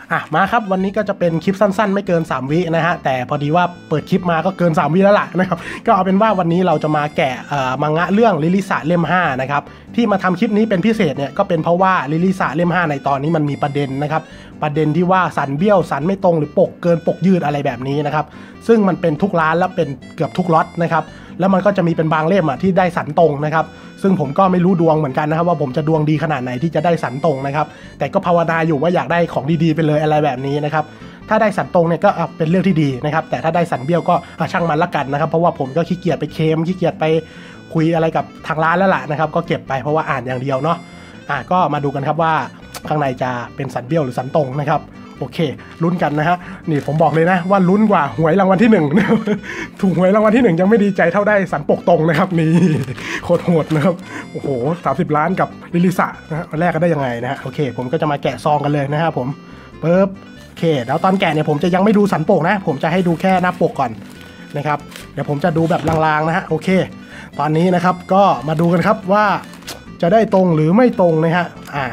มาครับวันนี้ก็จะเป็นคลิปสั้นๆไม่เกิน3วินะฮะแต่พอดีว่าเปิดคลิปมาก็เกิน3วิแล้วล่ะนะครับก็เอาเป็นว่าวันนี้เราจะมาแกะมังงะเรื่องลิลิสะเล่ม5นะครับที่มาทำคลิปนี้เป็นพิเศษเนี่ยก็เป็นเพราะว่าลิลิสะเล่ม5ในตอนนี้มันมีประเด็นนะครับประเด็นที่ว่าสันเบี้ยวสันไม่ตรงหรือปกเกินปกยืดอะไรแบบนี้นะครับซึ่งมันเป็นทุกร้านและเป็นเกือบทุกล็อตนะครับแล้วมันก็จะมีเป็นบางเล่มที่ได้สันตรงนะครับซึ่งผมก็ไม่รู้ดวงเหมือนกันนะครับว่าผมจะดวงดีขนาดไหนที่จะได้สันตรงนะครับแต่ก็ภาวนาอยู่ว่าอยากได้ของดีๆไปเลยอะไรแบบนี้นะครับถ้าได้สันตรงเนี่ยก็เป็นเรื่องที่ดีนะครับแต่ถ้าได้สันเบี้ยวก็ช่างมันละกันนะครับเพราะว่าผมก็ขี้เกียจไปเคลมขี้เกียจไปคุยอะไรกับทางร้านแล้วล่ะนะครับก็เก็บไปเพราะว่าอ่านอย่างเดียวเนาะก็มาดูกันครับว่าข้างในจะเป็นสันเบี้ยวหรือสันตรงนะครับโอเคลุ้นกันนะฮะนี่ผมบอกเลยนะว่าลุ้นกว่าหวยรางวัลที่1ถูกหวยรางวัลที่1ยังไม่ดีใจเท่าได้สันปกตรงนะครับนี่โคตรโหดนะครับโอ้โห30 ล้านกับลิลิสะนะฮะแรกกันได้ยังไงนะฮะโอเคผมก็จะมาแกะซองกันเลยนะครับผมปึ๊บโอเคแล้วตอนแกะเนี่ยผมจะยังไม่ดูสันปกนะผมจะให้ดูแค่หน้าปกก่อนนะครับเดี๋ยวผมจะดูแบบลางๆนะฮะโอเคตอนนี้นะครับก็มาดูกันครับว่าจะได้ตรงหรือไม่ตรงนะฮะ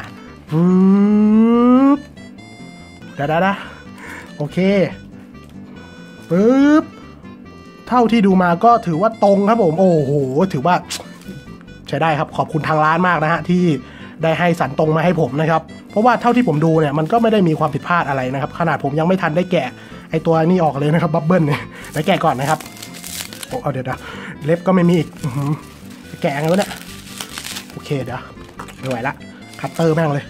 โอเคปึ๊บเท่าที่ดูมาก็ถือว่าตรงครับผมโอ้โหถือว่าใช้ได้ครับขอบคุณทางร้านมากนะฮะที่ได้ให้สันตรงมาให้ผมนะครับเพราะว่าเท่าที่ผมดูเนี่ยมันก็ไม่ได้มีความผิดพลาดอะไรนะครับขนาดผมยังไม่ทันได้แกะไอตัวนี้ออกเลยนะครับบับเบิ้ลเนี่ยได้แกะก่อนนะครับเอาเดี๋ยวเล็บก็ไม่มีอีกแกะไงวะเนี่ยโอเคเดี๋ยวไม่ไหวละคัตเตอร์แม่งเลย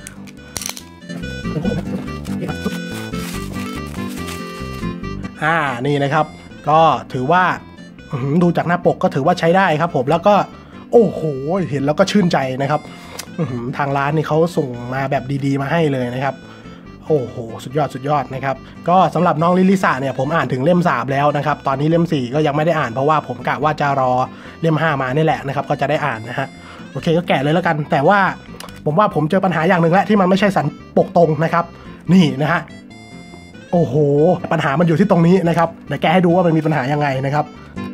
นี่นะครับก็ถือว่าดูจากหน้าปกก็ถือว่าใช้ได้ครับผมแล้วก็โอ้โหเห็นแล้วก็ชื่นใจนะครับทางร้านนี่เขาส่งมาแบบดีๆมาให้เลยนะครับโอ้โหสุดยอดนะครับก็สำหรับน้องลิลิสะเนี่ยผมอ่านถึงเล่ม3แล้วนะครับตอนนี้เล่ม4ก็ยังไม่ได้อ่านเพราะว่าผมกะว่าจะรอเล่ม5มานี่แหละนะครับก็จะได้อ่านนะฮะโอเคก็แกะเลยแล้วกันแต่ว่าผมว่าผมเจอปัญหาอย่างหนึ่งแล้วที่มันไม่ใช่สันปกตรงนะครับนี่นะฮะโอ้โหปัญหามันอยู่ที่ตรงนี้นะครับเดี๋ยวแกให้ดูว่ามันมีปัญหายังไงนะครับ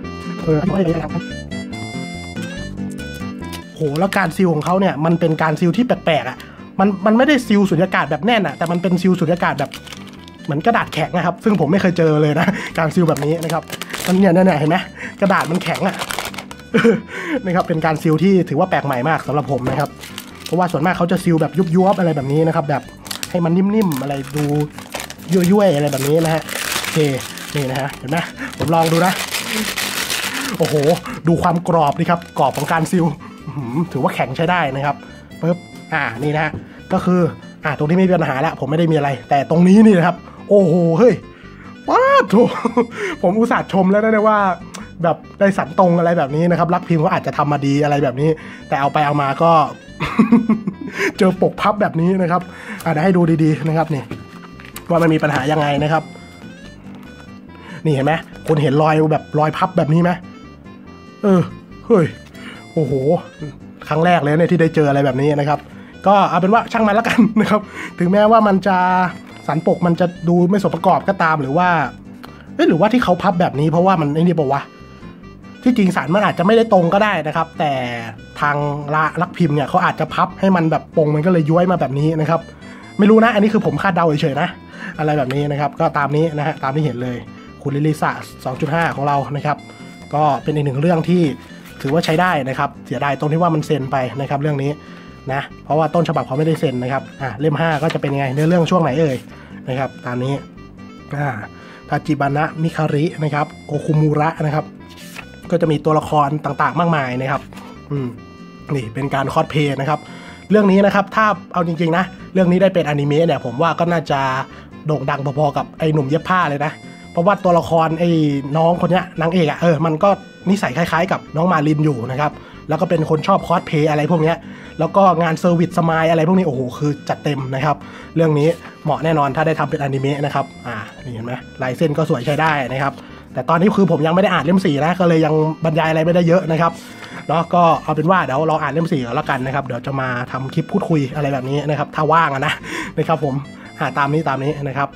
โหแล้วการซีลของเขาเนี่ยมันเป็นการซีลที่แปลกๆมันไม่ได้ซีลสุญญากาศแบบแน่นแต่มันเป็นซีลสุญญากาศแบบเหมือนกระดาษแข็งนะครับซึ่งผมไม่เคยเจอเลยนะการซีลแบบนี้นะครับมันเนี่ยเห็นไหมกระดาษมันแข็งนะครับเป็นการซีลที่ถือว่าแปลกใหม่มากสำหรับผมนะครับเพราะว่าส่วนมากเขาจะซีลแบบยุบๆอะไรแบบนี้นะครับแบบให้มันนิ่มๆอะไรดูยุ่ยๆอะไรแบบนี้นะฮะโอเคนี่นะฮะเห็นไหมผมลองดูนะโอ้โหดูความกรอบนี่ครับกรอบของการซีลถือว่าแข็งใช้ได้นะครับปึ๊บนี่นะฮะก็คือตรงที่ไม่มีปัญหาแล้วผมไม่ได้มีอะไรแต่ตรงนี้นี่นะครับโอ้โหเฮ้ยว้าโถผมอุตส่าห์ชมแล้วนะว่าแบบได้สันตรงอะไรแบบนี้นะครับรักพิมพ์ก็อาจจะทำมาดีอะไรแบบนี้แต่เอาไปเอามาก็ เจอปกพับแบบนี้นะครับเดี๋ยวให้ดูดีๆนะครับนี่ว่ามันมีปัญหายังไงนะครับนี่เห็นไหมคุณเห็นรอยแบบรอยพับแบบนี้ไหมเฮ้ยโอ้โหครั้งแรกเลยเนี่ยที่ได้เจออะไรแบบนี้นะครับก็เอาเป็นว่าช่างมันละกันนะครับถึงแม้ว่ามันจะสันปกมันจะดูไม่สมประกอบก็ตามหรือว่าที่เขาพับแบบนี้เพราะว่ามันไอ้นี่บอกว่าที่จริงสันมันอาจจะไม่ได้ตรงก็ได้นะครับแต่ทางรักพิมพ์เนี่ยเขาอาจจะพับให้มันแบบปงมันก็เลยย้วยมาแบบนี้นะครับไม่รู้นะอันนี้คือผมคาดเดาเฉยๆนะอะไรแบบนี้นะครับก็ตามนี้นะฮะตามที่เห็นเลยคุณลิลิสะ 2.5 ของเรานะครับก็เป็นอีกหนึ่งเรื่องที่ถือว่าใช้ได้นะครับเสียดายตรงที่ว่ามันเซ็นไปนะครับเรื่องนี้นะเพราะว่าต้นฉบับเขาไม่ได้เซ็นนะครับเล่ม5ก็จะเป็นยังไงเนื้อเรื่องช่วงไหนเอ่ยนะครับตามนี้ทาจิบานะมิคารินะครับโอคุมุระนะครับก็จะมีตัวละครต่างๆมากมายนะครับนี่เป็นการคอสเพลย์นะครับเรื่องนี้นะครับถ้าเอาจริงๆนะเรื่องนี้ได้เป็นอนิเมะเนี่ยผมว่าก็น่าจะโด่งดังพอๆกับไอ้หนุ่มเย็บผ้าเลยนะเพราะว่าตัวละครไอ้น้องคนนี้นางเอกมันก็นิสัยคล้ายๆกับน้องมารินอยู่นะครับแล้วก็เป็นคนชอบคอสเพลย์อะไรพวกนี้แล้วก็งานเซอร์วิสสมายอะไรพวกนี้โอ้โหคือจัดเต็มนะครับเรื่องนี้เหมาะแน่นอนถ้าได้ทำเป็นอนิเมะนะครับนี่เห็นไหมลายเส้นก็สวยใช้ได้นะครับแต่ตอนนี้คือผมยังไม่ได้อ่านเล่ม4นะก็เลยยังบรรยายอะไรไม่ได้เยอะนะครับแล้วก็เอาเป็นว่าเดี๋ยวเราอ่านเล่ม4แล้วกันนะครับเดี๋ยวจะมาทำคลิปพูดคุยอะไรแบบนี้นะครับถ้าว่างนะครับผมตามนี้นะครับ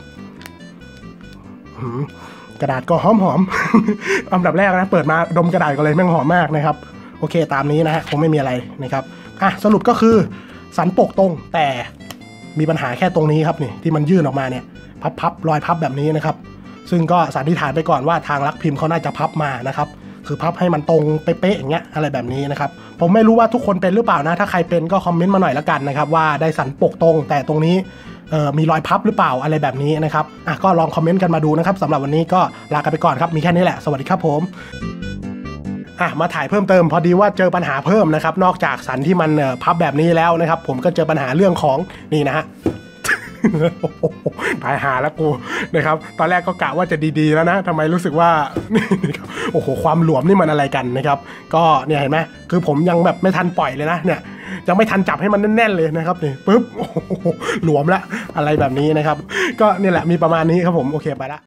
กระดาษก็หอมอันดับแรกนะเปิดมาดมกระดาษก็เลยแม่งหอมมากนะครับโอเคตามนี้นะฮะคงไม่มีอะไรนะครับสรุปก็คือสันปกตรงแต่มีปัญหาแค่ตรงนี้ครับนี่ที่มันยื่นออกมาเนี่ยพับรอยพับแบบนี้นะครับซึ่งก็สันนิษฐานไปก่อนว่าทางลักพิมพ์เขาน่าจะพับมานะครับคือพับให้มันตรงเป๊ะๆอย่างเงี้ยอะไรแบบนี้นะครับผมไม่รู้ว่าทุกคนเป็นหรือเปล่านะถ้าใครเป็นก็คอมเมนต์มาหน่อยละกันนะครับว่าได้สันปกตรงแต่ตรงนี้มีรอยพับหรือเปล่าอะไรแบบนี้นะครับก็ลองคอมเมนต์กันมาดูนะครับสำหรับวันนี้ก็ลากันไปก่อนครับมีแค่นี้แหละสวัสดีครับผมมาถ่ายเพิ่มเติมพอดีว่าเจอปัญหาเพิ่มนะครับนอกจากสันที่มันพับแบบนี้แล้วนะครับผมก็เจอปัญหาเรื่องของนี่นะฮะ ตายหาแล้วกูนะครับตอนแรกก็กะว่าจะดีๆแล้วนะทำไมรู้สึกว่า โอ้โหความหลวมนี่มันอะไรกันนะครับก็เนี่ยเห็นไหมคือผมยังแบบไม่ทันปล่อยเลยนะเนี่ยยังไม่ทันจับให้มันแน่นๆเลยนะครับนี่ปึ๊บ หลวมละอะไรแบบนี้นะครับก็เนี่ยแหละมีประมาณนี้ครับผมโอเคไปละ